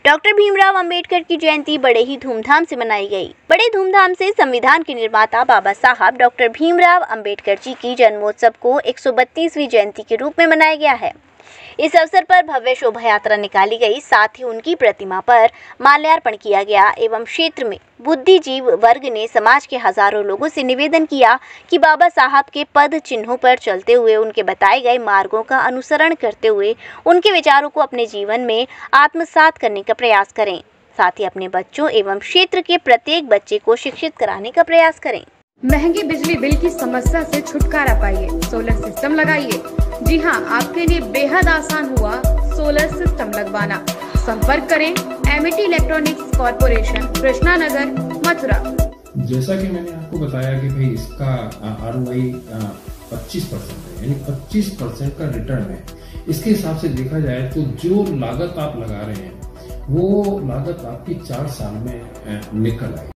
Doctor Bhimrao Ambedkar की जयंती बड़े ही धूमधाम से मनाई गई। बड़े धूमधाम से संविधान के निर्माता बाबा साहब डॉक्टर भीमराव अंबेडकर जी की जन्मोत्सव को 132वीं जयंती के रूप में मनाया गया है। इस अवसर पर भव्य शोभा यात्रा निकाली गई, साथ ही उनकी प्रतिमा पर माल्यार्पण किया गया एवं क्षेत्र में बुद्धिजीव वर्ग ने समाज के हजारों लोगों से निवेदन किया कि बाबा साहब के पद चिन्हों पर चलते हुए उनके बताए गए मार्गों का अनुसरण करते हुए उनके विचारों को अपने जीवन में आत्मसात करने का प्रयास करें। साथ ही अपने बच्चों एवं क्षेत्र के प्रत्येक बच्चे को शिक्षित कराने का प्रयास करें। महंगे बिजली बिल की समस्या से छुटकारा पाइए, सोलर सिस्टम लगाइए। जी हां, आपके लिए बेहद आसान हुआ सोलर सिस्टम लगवाना। संपर्क करें Amity electronics corporation, Krishna Nagar, Mathura. जैसा कि मैंने आपको बताया कि भाई इसका ROI 25% है, यानी 25% का रिटर्न है। इसके हिसाब से देखा जाए तो जो लागत आप लगा रहे हैं वो लागत आपकी 4 साल में निकल आएगी।